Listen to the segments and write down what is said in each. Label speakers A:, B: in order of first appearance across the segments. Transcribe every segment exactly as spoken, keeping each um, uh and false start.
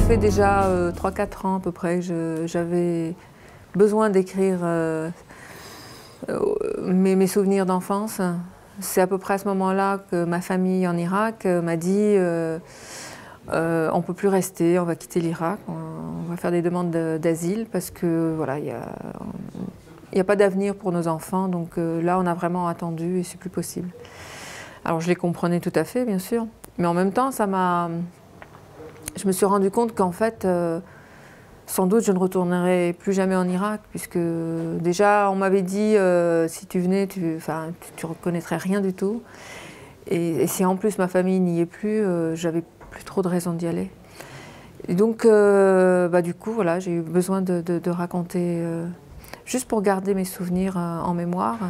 A: fait déjà euh, trois quatre ans à peu près que j'avais besoin d'écrire euh, euh, mes, mes souvenirs d'enfance. C'est à peu près à ce moment-là que ma famille en Irak euh, m'a dit euh, euh, on ne peut plus rester, on va quitter l'Irak, on, on va faire des demandes d'asile parce que voilà, il y a, il n'y a pas d'avenir pour nos enfants, donc euh, là on a vraiment attendu et c'est plus possible. Alors je les comprenais tout à fait, bien sûr, mais en même temps, ça m'a... Je me suis rendu compte qu'en fait, euh, sans doute, je ne retournerai plus jamais en Irak, puisque déjà, on m'avait dit, euh, si tu venais, tu ne tu, tu reconnaîtrais rien du tout. Et, et si en plus ma famille n'y est plus, euh, j'avais plus trop de raison d'y aller. Et donc, euh, bah, du coup, voilà, j'ai eu besoin de, de, de raconter, euh, juste pour garder mes souvenirs euh, en mémoire.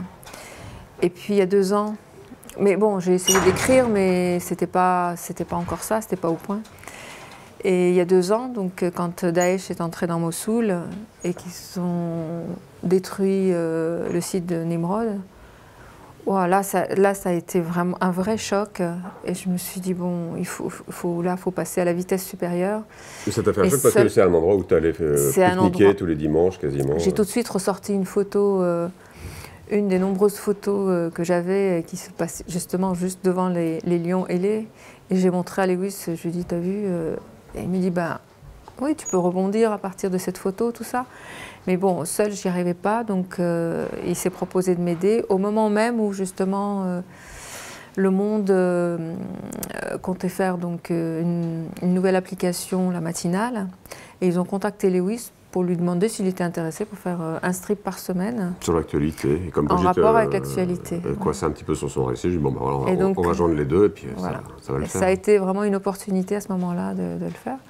A: Et puis, il y a deux ans, mais bon, j'ai essayé d'écrire, mais c'était pas, c'était pas encore ça, c'était pas au point. Et il y a deux ans, donc, quand Daesh est entré dans Mossoul et qu'ils ont détruit euh, le site de Nimrod, wow, là, ça, là, ça a été vraiment un vrai choc. Et je me suis dit, bon, il faut, faut, là, faut passer à la vitesse supérieure.
B: Et ça t'a fait un choc parce que c'est un endroit où tu allais euh, pique-niquer endroit... tous les dimanches quasiment.
A: J'ai tout de suite ressorti une photo, euh, une des nombreuses photos euh, que j'avais qui se passait justement juste devant les, les lions ailés. Et j'ai montré à Lewis, je lui ai dit, t'as vu euh, et il me dit, ben oui, tu peux rebondir à partir de cette photo, tout ça. Mais bon, seul, j'y arrivais pas, donc euh, il s'est proposé de m'aider au moment même où justement euh, Le Monde euh, comptait faire donc, une, une nouvelle application, la matinale, et ils ont contacté Lewis pour lui demander s'il était intéressé pour faire euh, un strip par semaine.
B: Sur l'actualité.
A: En rapport euh, avec l'actualité.
B: Euh, quoi, c'est un petit peu sur son récit. J'ai dit, bon, ben voilà, on,
A: donc,
B: on va joindre les deux et puis
A: voilà.
B: ça, ça va le
A: et
B: faire.
A: Ça a été vraiment une opportunité à ce moment-là de, de le faire.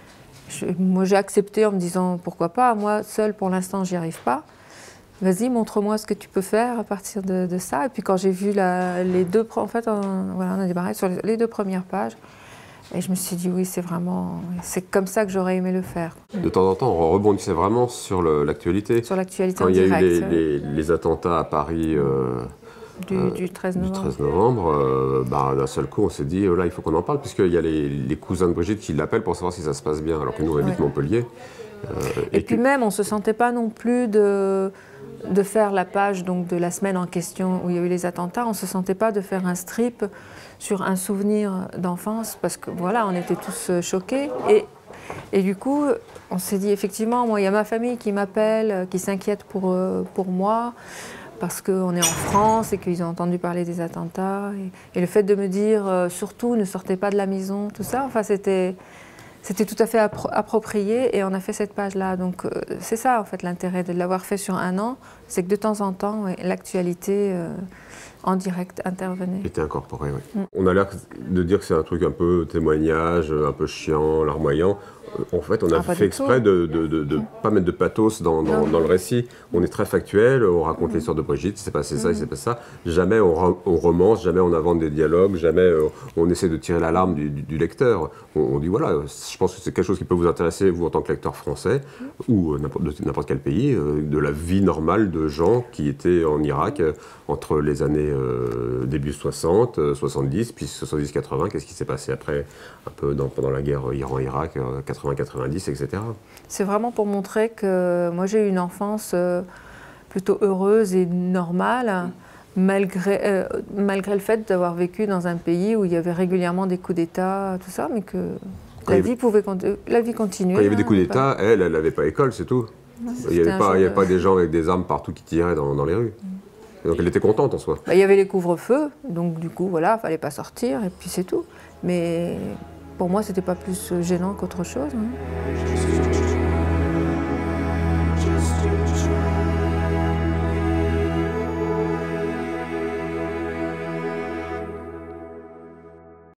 A: Je, moi, j'ai accepté en me disant, pourquoi pas, moi, seule, pour l'instant, j'y arrive pas. Vas-y, montre-moi ce que tu peux faire à partir de, de ça. Et puis quand j'ai vu la, les deux... En fait, on, voilà, on a démarré sur les, les deux premières pages. Et je me suis dit, oui, c'est vraiment... C'est comme ça que j'aurais aimé le faire.
B: De temps en temps, on rebondissait vraiment sur l'actualité.
A: Sur l'actualité
B: en direct.
A: Quand
B: il y a eu les, les, les attentats à Paris... Euh,
A: du, euh, du treize novembre,
B: du treize novembre euh, bah, d'un seul coup, on s'est dit, oh là, il faut qu'on en parle, puisqu'il y a les, les cousins de Brigitte qui l'appellent pour savoir si ça se passe bien, alors que nous, on habite ouais. Montpellier.
A: Euh, et, et puis que... même, on ne se sentait pas non plus de... de faire la page donc, de la semaine en question où il y a eu les attentats, on ne se sentait pas de faire un strip sur un souvenir d'enfance parce que voilà, on était tous choqués. Et, et du coup, on s'est dit effectivement, moi, il y a ma famille qui m'appelle, qui s'inquiète pour, pour moi parce qu'on est en France et qu'ils ont entendu parler des attentats. Et, et le fait de me dire euh, surtout ne sortez pas de la maison, tout ça, enfin c'était... C'était tout à fait appro approprié et on a fait cette page-là. Donc euh, c'est ça en fait l'intérêt de l'avoir fait sur un an, c'est que de temps en temps, ouais, l'actualité euh, en direct intervenait.
B: Était incorporée, oui. Mm. On a l'air de dire que c'est un truc un peu témoignage, un peu chiant, larmoyant. En fait, on a ah, fait exprès de ne de, de, de pas mettre de pathos dans, dans, dans le récit. On est très factuel, on raconte mmh. l'histoire de Brigitte, il s'est passé ça, mmh. il s'est passé ça. Jamais on, on romance, jamais on invente des dialogues, jamais euh, on essaie de tirer l'alarme du, du, du lecteur. On, on dit voilà, je pense que c'est quelque chose qui peut vous intéresser, vous en tant que lecteur français, mmh. ou euh, de n'importe quel pays, euh, de la vie normale de gens qui étaient en Irak euh, entre les années euh, début soixante, soixante-dix, puis soixante-dix quatre-vingts. Qu'est-ce qui s'est passé après, un peu dans, pendant la guerre Iran-Irak, euh, quatre-vingts quatre-vingt-dix, et cetera.
A: C'est vraiment pour montrer que moi j'ai eu une enfance euh, plutôt heureuse et normale, malgré, euh, malgré le fait d'avoir vécu dans un pays où il y avait régulièrement des coups d'État, tout ça, mais que la, avait... vie pouvait, la vie continuait.
B: Quand il y avait des coups d'État, pas... elle, elle n'avait pas école, c'est tout. Non, il n'y avait, pas, de... pas des gens avec des armes partout qui tiraient dans, dans les rues. Mm. Donc elle était contente en soi.
A: Bah, il y avait les couvre-feux, donc du coup, voilà, il ne fallait pas sortir, et puis c'est tout. Mais pour moi, c'était pas plus gênant qu'autre chose. Hein.